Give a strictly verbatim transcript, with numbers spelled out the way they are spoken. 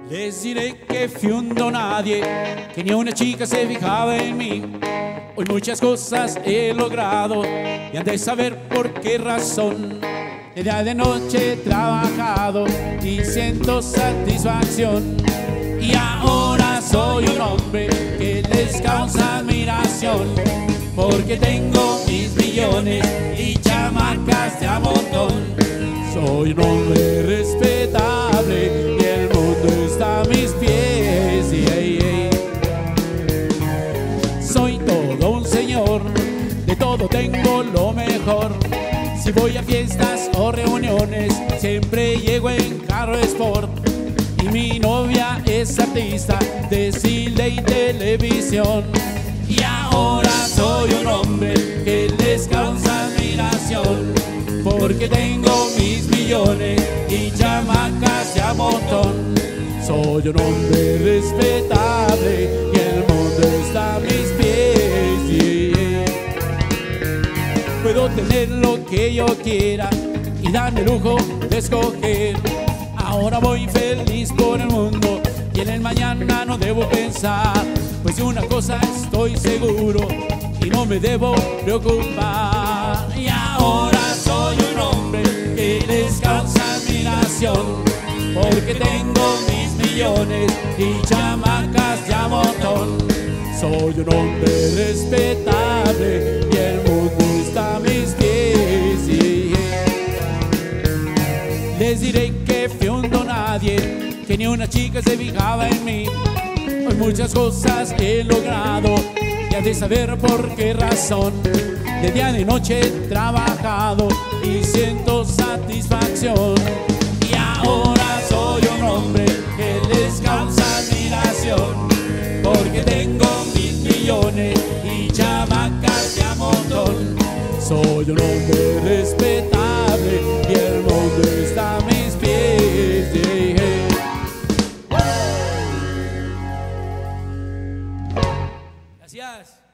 Les diré que fui un don nadie, que ni una chica se fijaba en mí. Hoy muchas cosas he logrado y han de saber por qué razón. De día y de noche he trabajado y siento satisfacción. Y ahora soy un hombre que les causa admiración, porque tengo mis millones y chamacas de a montón. Soy un hombre respetable y el mundo está a mis pies. Yeah, yeah. Soy todo un señor, de todo tengo lo mejor. Si voy a fiestas o reuniones, siempre llego en carro sport. Y mi novia es artista de cine y televisión. Y ahora soy un hombre que les causa admiración, porque tengo mis millones y chamacas de a montón. Soy un hombre respetable y el mundo está a mis pies. Yeah. Puedo tener lo que yo quiera y darme el lujo de escoger. Ahora voy feliz por el mundo y en el mañana no debo pensar, pues de una cosa estoy seguro y no me debo preocupar. Y ahora soy un hombre que les causa admiración, porque tengo mis millones y chamacas de a montón. Soy un hombre respetable y el mundo está a mis pies. Yeah. Les diré que fui un don nadie, que ni una chica se fijaba en mí. Hoy muchas cosas he logrado y has de saber por qué razón. De día y de noche he trabajado y siento satisfacción. Y ahora soy un hombre que les causa admiración, porque tengo mis millones y chamacas de a montón. Soy un hombre respetable y el mundo está a mis pies. Yeah, yeah. Gracias.